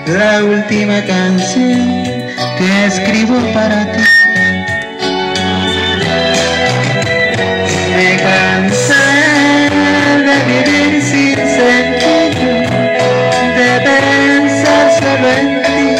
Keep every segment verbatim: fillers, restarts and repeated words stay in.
la última canción que escribo para ti. Me cansé de vivir sin sentido, de pensar solo en ti.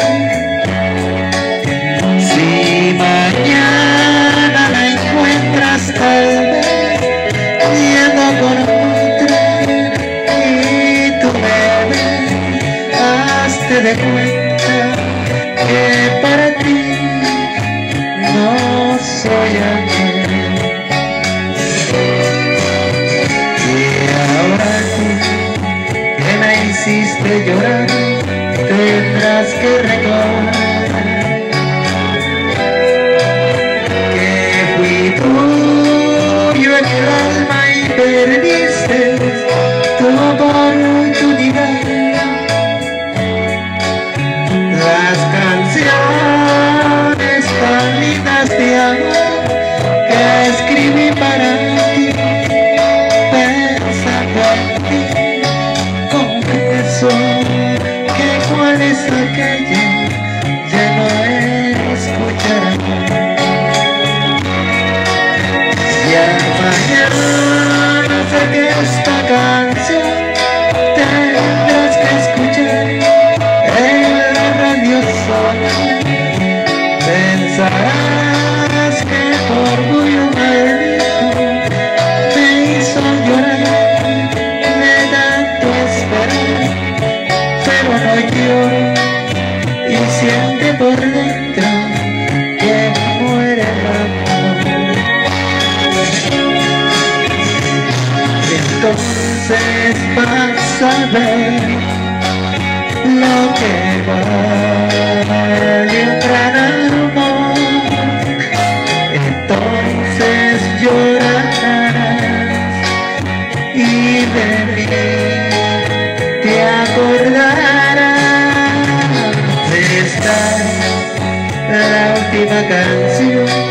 Si mañana la encuentras tal vez yendo con otra y tú me ves, hazte de cuenta que para ti no soy aquel. Y ahora tú que me hiciste llorar, tendrás que recordar que fui tuyo en el alma y perdiste tu oportunidad. Las canciones tan lindas de amor que escribí para ti, pensando en ti, confieso que cuál es aquella ya no escuchará. Ya mañana sé que esta canción tendrás que escuchar en la radio sola. Pensarás que tu orgullo maldito me hizo llorar de tanto esperar, pero no lloro y siente por dentro que muere el amor. Entonces vas a ver lo que vale un gran amor. Entonces llorarás y de mí te acordarás. Esta es la última canción